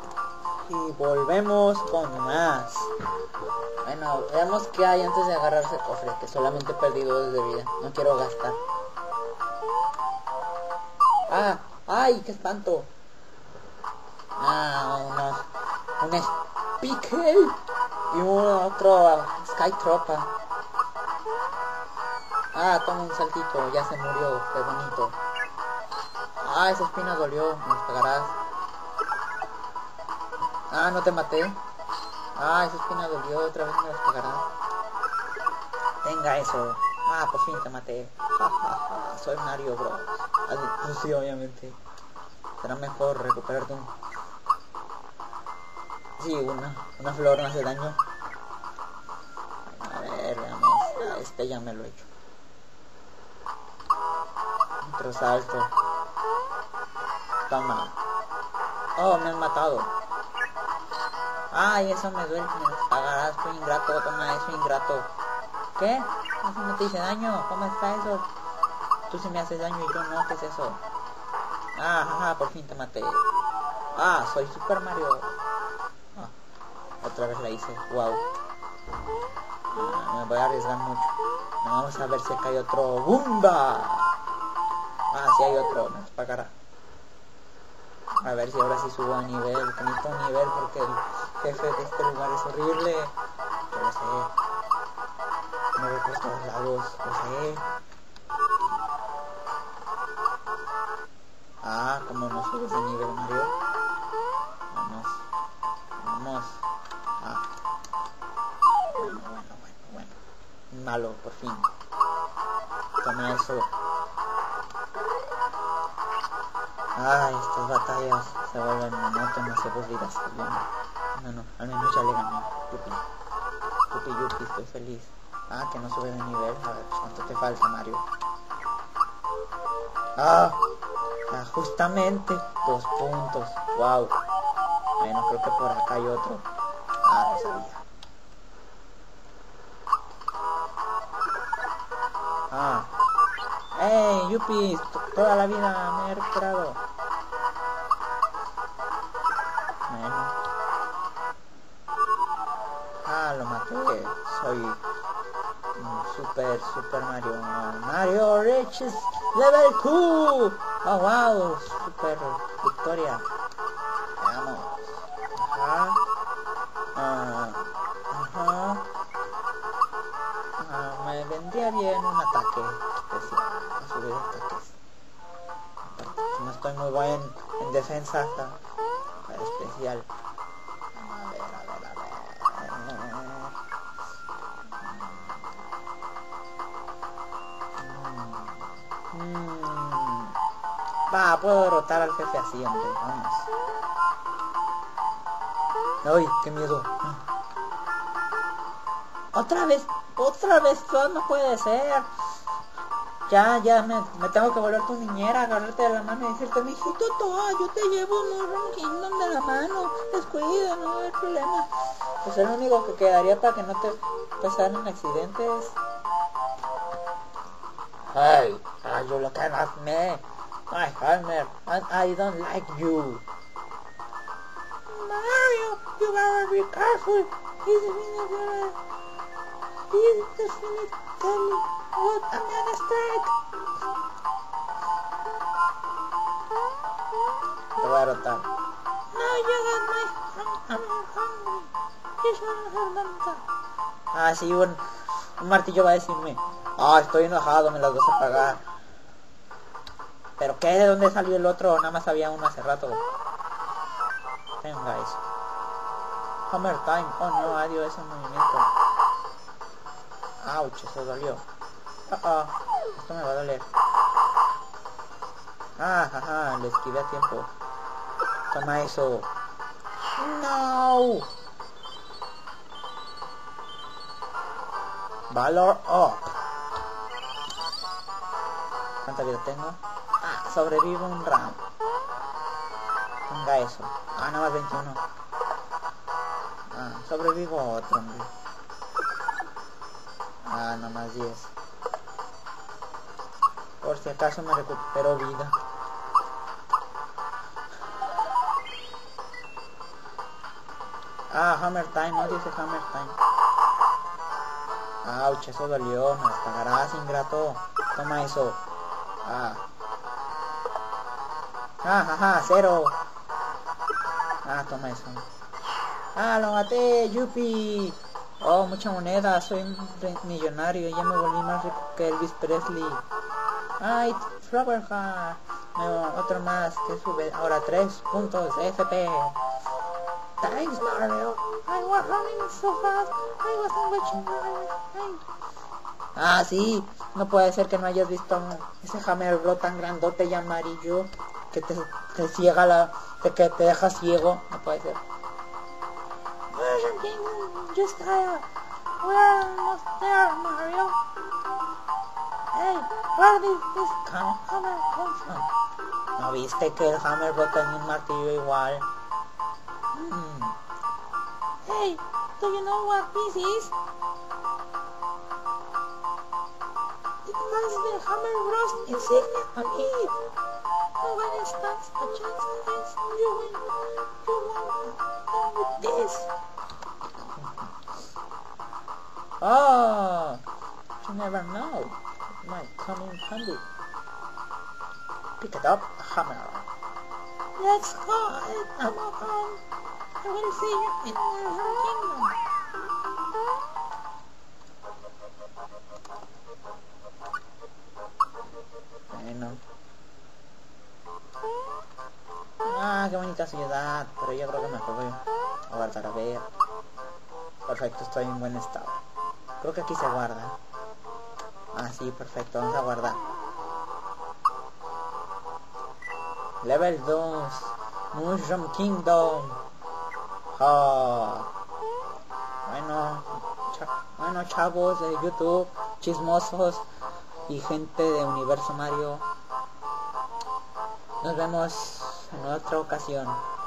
Y volvemos con más. Bueno, veamos qué hay antes de agarrarse el cofre, que solamente perdí 2 de vida. No quiero gastar. ¡Ah! ¡Ay! ¡Qué espanto! Un Speaker y un otro Sky Tropa. Toma un saltito, ya se murió, qué bonito. Esa espina dolió, me los pagarás. No te maté. Esa espina dolió, otra vez me los pagarás. Tenga eso. Por fin te maté. Soy Mario Bros. Pues sí, obviamente. Será mejor recuperarte un... Sí, una flor no hace daño. A ver, veamos. Este ya me lo he hecho. Otro salto. Toma. Me han matado. Eso me duele. Me lo pagarás, soy ingrato. Toma eso, ingrato. ¿Qué? Eso no te hice daño. ¿Cómo está eso? Tú sí me haces daño y yo no. ¿Qué es eso? Por fin te maté. Soy Super Mario. Otra vez la hice. Wow. Me voy a arriesgar mucho. Vamos a ver si acá hay otro. ¡Bumba! Sí hay otro. Nos pagará. A ver si ahora sí subo a nivel. Necesito un nivel porque el jefe de este lugar es horrible. Yo lo sé. Me voy por todos lados. Lo sé. Como no subes de nivel, Mario. Vamos. Bueno. Malo, por fin. Toma eso. Estas batallas se vuelven monótonas y aburridas. No, al menos ya le gané. Yupi, estoy feliz. Que no sube de nivel. A ver, ¿cuánto te falta, Mario? Justamente 2 puntos. Wow. Bueno, creo que por acá hay otro. No sabía. Yupi, toda la vida me he recuperado. Bueno. Lo maté. Soy Super Mario. Mario reaches level 2. Wow, super victoria. Vamos. Me vendría bien un ataque especial. Subir ataques. No estoy muy buen en defensa especial. A ver. Puedo derrotar al jefe así, hombre. Vamos. ¡Ay, qué miedo! ¡Otra vez! No puede ser. Ya, me tengo que volver tu niñera, agarrarte de la mano y decirte, mijito, yo te llevo un Kingdom de la mano. Descuida, no hay problema. Pues es lo único que quedaría para que no te pasaran accidentes. Hey, you look at me. My Homer, and I don't like you. Mario, you gotta be careful. He's definitely what I'm gonna strike. Te voy a derrotar. No, you got my... I'm hungry. This one has sí, un martillo va a decirme, estoy enojado, me las vas a pagar. ¿Pero qué? ¿De dónde salió el otro? Nada más había uno hace rato. Venga eso. Hammer time. No, adiós ese movimiento. Ouch, eso dolió. Esto me va a doler. Le esquivé a tiempo. Toma eso. No. Valor up. ¿Cuánta vida tengo? Sobrevivo un round. Tenga eso. Nada más 21. Sobrevivo otro, hombre. Nada más 10. Por si acaso me recupero vida. Ah, Hammer Time, no dice Hammer Time. Ouch, eso dolió, me las pagarás, ingrato. Toma eso. Ah. Ah, jaja, 0. Ah, toma eso. Ah, lo maté, yupi. Oh, mucha moneda, soy un millonario, ya me volví más rico que Elvis Presley. Ay, Flower Heart. No, otro más que sube. Ahora 3 puntos, FP. Thanks, Mario. I was running so fast. I wasn't watching my... Ah, sí. No puede ser que no hayas visto ese Hammer Bro tan grandote y amarillo que te ciega que te deja ciego. No puede ser. Just we're almost there, Mario. Hey, where did this hammer come from? ¿No viste que el Hammer Bro tenía un martillo igual? Hey, do you know what this is? It has the Hammer Bros insignia on it. Nobody stands a chance against you when you want with this. Oh, you never know. It might come in handy. Pick it up, hammer. Let's go, Amazon. I will see you in the kingdom. Bueno. Ah, qué bonita ciudad. Pero yo creo que mejor voy a guardar a ver. Perfecto, estoy en buen estado. Creo que aquí se guarda. Ah, sí, perfecto, vamos a guardar. Level 2. Mushroom Kingdom. Oh. Bueno, chavos de YouTube, chismosos y gente de Universo Mario. Nos vemos en otra ocasión.